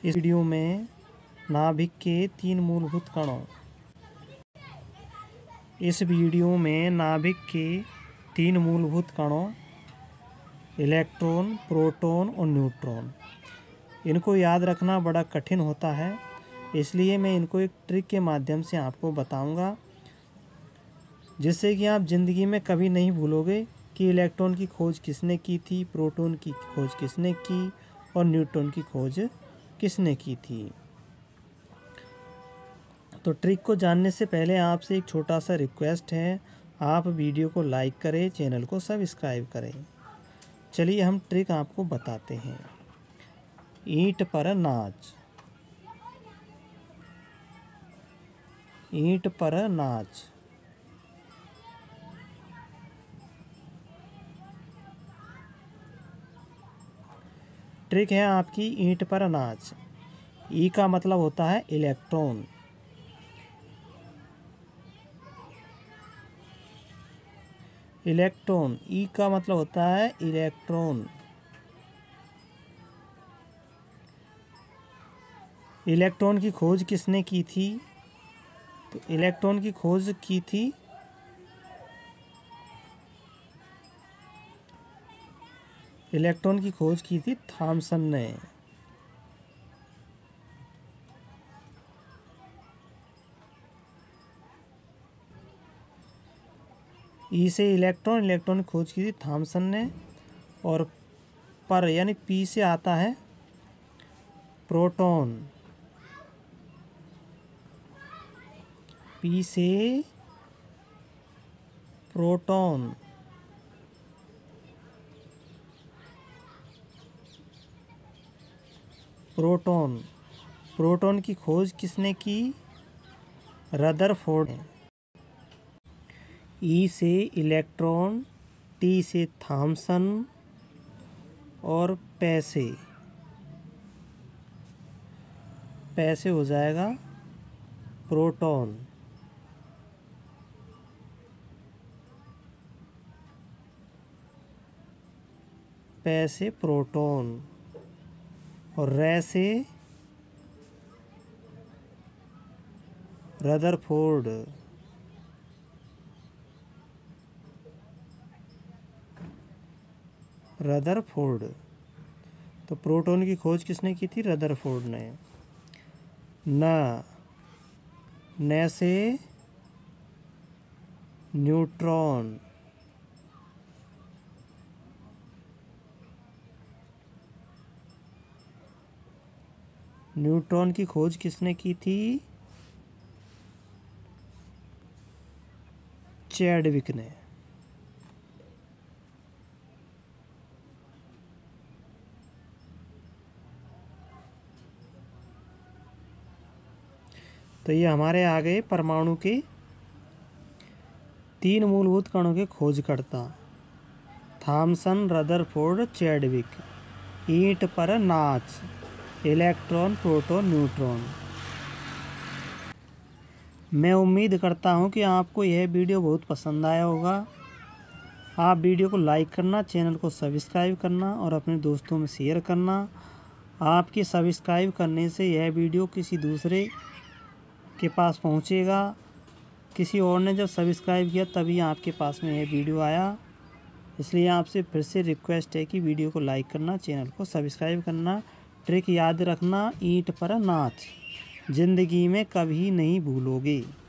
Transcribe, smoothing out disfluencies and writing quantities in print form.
इस वीडियो में नाभिक के 3 मूलभूत कणों इलेक्ट्रॉन, प्रोटॉन और न्यूट्रॉन, इनको याद रखना बड़ा कठिन होता है। इसलिए मैं इनको एक ट्रिक के माध्यम से आपको बताऊंगा, जिससे कि आप ज़िंदगी में कभी नहीं भूलोगे कि इलेक्ट्रॉन की खोज किसने की थी, प्रोटॉन की खोज किसने की और न्यूट्रॉन की खोज किसने की थी। तो ट्रिक को जानने से पहले आपसे एक छोटा सा रिक्वेस्ट है, आप वीडियो को लाइक करें, चैनल को सब्सक्राइब करें। चलिए हम ट्रिक आपको बताते हैं। ईंट पर नाच। ईंट पर नाच। ट्रिक है आपकी ईंट पर नाच। ई का मतलब होता है इलेक्ट्रॉन। इलेक्ट्रॉन, ई का मतलब होता है इलेक्ट्रॉन। इलेक्ट्रॉन की खोज किसने की थी? तो इलेक्ट्रॉन की खोज की थी थॉमसन ने। ई से इलेक्ट्रॉन की खोज की थी थॉमसन ने। और पर यानी पी से आता है प्रोटॉन। पी से प्रोटॉन। प्रोटॉन की खोज किसने की? रदरफोर्ड ने। ई से इलेक्ट्रॉन, टी से थॉमसन और पैसे हो जाएगा प्रोटॉन। पैसे प्रोटॉन और रे से रदरफोर्ड। तो प्रोटॉन की खोज किसने की थी? रदरफोर्ड ने। न से न्यूट्रॉन। न्यूट्रॉन की खोज किसने की थी? चैडविक ने। तो ये हमारे आ गए परमाणु के 3 मूलभूत कणों के खोजकर्ता, थॉमसन, रदरफोर्ड, चैडविक। ईंट पर नाच, इलेक्ट्रॉन, प्रोटॉन, न्यूट्रॉन। मैं उम्मीद करता हूँ कि आपको यह वीडियो बहुत पसंद आया होगा। आप वीडियो को लाइक करना, चैनल को सब्सक्राइब करना और अपने दोस्तों में शेयर करना। आपके सब्सक्राइब करने से यह वीडियो किसी दूसरे के पास पहुँचेगा। किसी और ने जब सब्सक्राइब किया तभी आपके पास में यह वीडियो आया। इसलिए आपसे फिर से रिक्वेस्ट है कि वीडियो को लाइक करना, चैनल को सब्सक्राइब करना। ट्रिक याद रखना, ईंट पर नाच, ज़िंदगी में कभी नहीं भूलोगे।